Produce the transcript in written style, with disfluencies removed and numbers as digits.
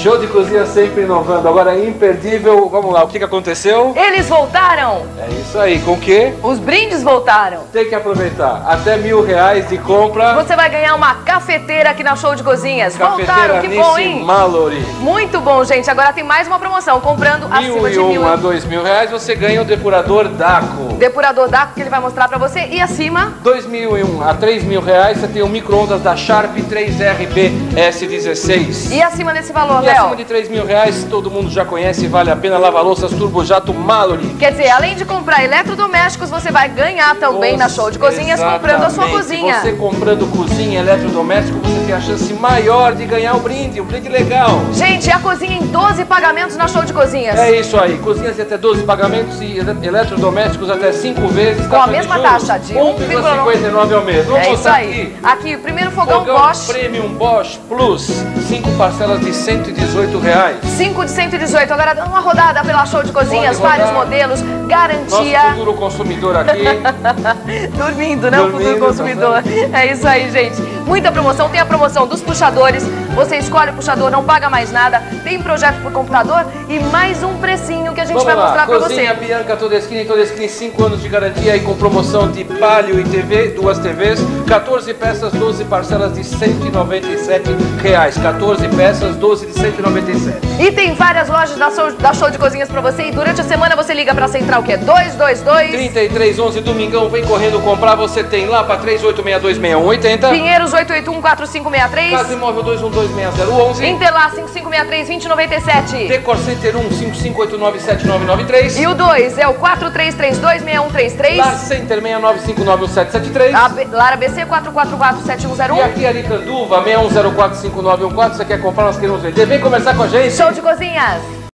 Show de cozinha sempre inovando. Agora é imperdível. Vamos lá, o que aconteceu? Eles voltaram! É isso aí. Com o quê? Os brindes voltaram. Tem que aproveitar. Até R$1.000 de compra. Você vai ganhar uma cafeteira aqui na Show de Cozinhas. Voltaram, que bom, hein? Mallory. Muito bom, gente. Agora tem mais uma promoção. Comprando acima de R$1.000 a R$2.000 você ganha o depurador Daco. Depurador Daco que ele vai mostrar pra você. E acima? R$2.001 a R$3.000 você tem o micro-ondas da Sharp 3RB S16. E acima desse valor, E Léo? acima de R$3.000 todo mundo já conhece, vale a pena, lava-louças turbojato Mallory. Quer dizer, além de comprar eletrodomésticos, você vai ganhar também na Show de Cozinhas comprando a sua cozinha. Você comprando cozinha, eletrodoméstico, você tem a chance maior de ganhar um brinde legal. Gente, a cozinha em 12 pagamentos na Show de Cozinhas. É isso aí, cozinhas de até 12 pagamentos e eletrodomésticos até 5 vezes. Com a mesma taxa de 1,59 ao mês. Vamos é isso mostrar aí. Aqui, o primeiro fogão Bosch. Premium Bosch Plus, 5 parcelas de R$118. 5 de 118. Agora dá uma rodada pela Show de Cozinhas, vários modelos, garantia. Nosso futuro consumidor aqui. Dormindo, né? O futuro consumidor. É isso aí, gente. Muita promoção. Tem a promoção dos puxadores. Você escolhe o puxador, não paga mais nada. Tem projeto por computador e mais um precinho que a gente vai mostrar pra você. Cozinha Bianca Toda Esquina, 5 anos de garantia e com promoção de palio e TV, 2 TVs, 14 peças, 12 parcelas de R$197. 14 peças, 12 de R$197. E tem várias lojas da Show de Cozinhas pra você. E durante a semana você liga pra central que é 222 3311, domingão, vem correndo comprar. Você tem lá pra 38626180. Pinheiros 8814563. Casa Imóvel 2126011. Interlar 5563-2097. Decor Center 155897993. E o 2 é o 43326133. Lar Center 69591773. Lara BC 4447101. E aqui Aricanduva 61045914. Você quer comprar, nós queremos vender. Vem conversar com a gente. Show de Cozinhas.